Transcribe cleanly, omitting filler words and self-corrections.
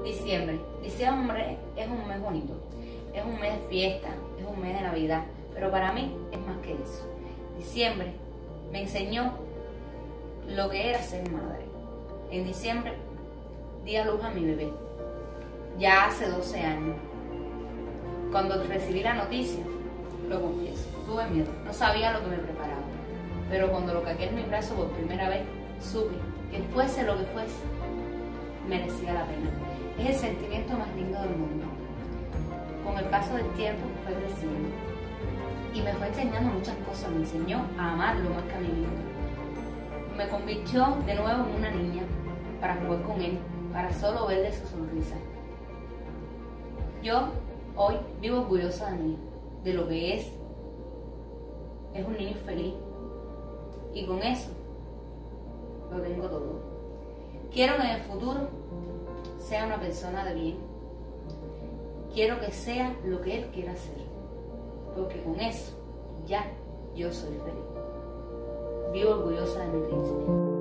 Diciembre. Diciembre es un mes bonito, es un mes de fiesta, es un mes de Navidad, pero para mí es más que eso. Diciembre me enseñó lo que era ser madre. En diciembre di a luz a mi bebé, ya hace 12 años. Cuando recibí la noticia, lo confieso, tuve miedo, no sabía lo que me preparaba, pero cuando lo caqué en mi brazo por primera vez, supe que fuese lo que fuese, merecía la pena. Es el sentimiento más lindo del mundo. Con el paso del tiempo fue creciendo y me fue enseñando muchas cosas. Me enseñó a amarlo más que a mí mismo. Me convirtió de nuevo en una niña para jugar con él, para solo verle su sonrisa. Yo hoy vivo orgullosa de mí, de lo que es. Es un niño feliz y con eso lo tengo todo. Quiero que en el futuro sea una persona de bien. Quiero que sea lo que él quiera ser, porque con eso ya yo soy feliz. Vivo orgullosa de mi príncipe.